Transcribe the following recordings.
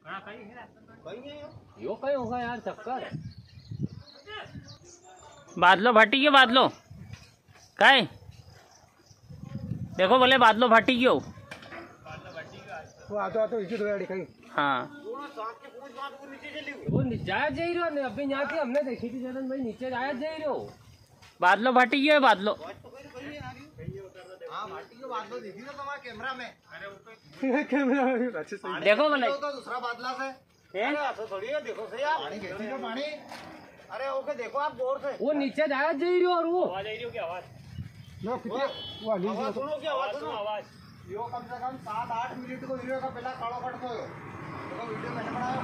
यो कहीं होगा यार चक्कर। बादलो भाटी क्यों बादलो काय देखो बोले बादलो भाटी क्यों वो आतो इसी दो कहीं। हाँ वो जाया जा रही हो अभी यहाँ थी हमने देखी थी जगन भाई नीचे जाया जा रही हो। बादलो भाटी क्यों है बादलो देखी ना तुम्हारे कैमरा में अच्छे से देखो बोले तो दूसरा बादला से थोड़ी है देखो सही आप पानी अरे ओके देखो आप गौर से वो नीचे जाया जा रही हो और वो आवाज आ रही हो क्या आवाज सुनो क्या आवाज सुनो आवाज यो कम से कम 7-8 मिनट को वीडियो का पहला कालो कट दो देखो वीडियो मैंने बनाया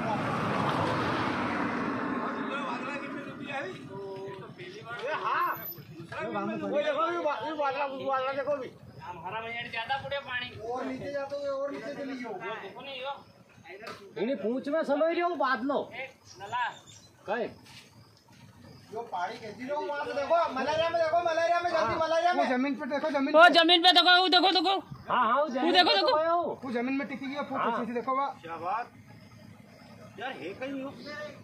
हां वो देखो ये बादला देखो भी हमारा मिनट ज्यादा पूरे पानी और नीचे जाते हुए और नीचे चली गई देखो नहीं हो इन्हें पूछ में समझ रही हो बादलो नला कहे जो पानी कैसी रहो वहां पे देखो मलेरिया में जल्दी मलेरिया में जमीन पे देखो जमीन वो जमीन पे देखो वो देखो हां हां वो देखो वो जमीन में टिकी हुई है फोटो अच्छे से देखो वाह क्या बात यार है कहीं हो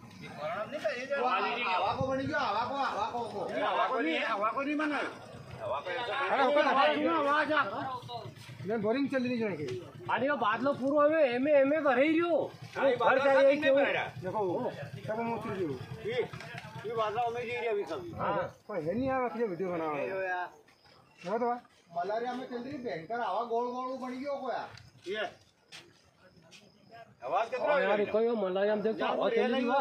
हवा को बनी गया हवा को नहीं बना बोरिंग चल रही है अरे वो बादलो पूरो में एमे भरे ही रहो घर चाहिए क्यों देखो सब हम उतर रही ये बादला में जी रही अभी सब हां कोई है नहीं यार अपने वीडियो बनाओ यार वो तो मलेरिया में चल रही भयंकर हवा गोल बन गई हो यार ये आवाज कितना यार कोई मलेरिया में देखो हवा चल रही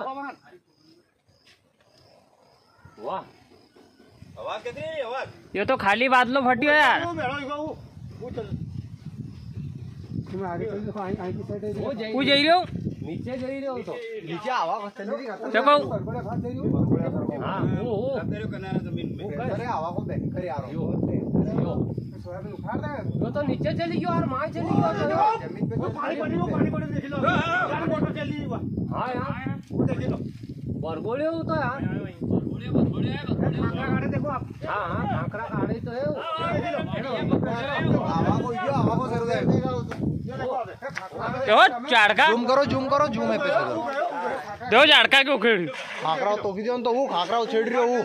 वाह आवाज कितनी है आवाज ये तो खाली बादलो फटियो यार वो चल तुम आगे चल देखो आई की साइड है वो जा रही हो नीचे जा रही हो तो नीचे हवा चल रही है देखो बड़े भाग जा रही हो हां वो तेरे किनारे जमीन में अरे हवा को बैक कर यार यो सोयाबीन उखाड़ दे वो तो नीचे चली गई और मां चली गई जमीन पे पानी पड़ी देख लो यार मोटर चल रही है हां यार वो देख लो बरगोले हो तो यार बरगोले है कांकरा गाड़े देखो आप हां हां कांकरा गाड़ी तो है हवा को सर दे देखो झाड़का जूम करो जूम है पे देखो झाड़का क्यों खेड़ी खाकरा तो की तो वो खाकरा छेड़ रही हो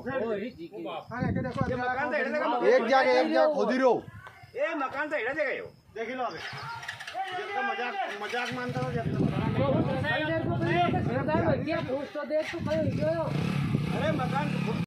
एक जगह खोदी रहो ए मकान तो हेड़ा देगा यो देख लो अबे जितना मजाक मानता हो जितना क्या पूछ तो देख तू कहीं अरे मकान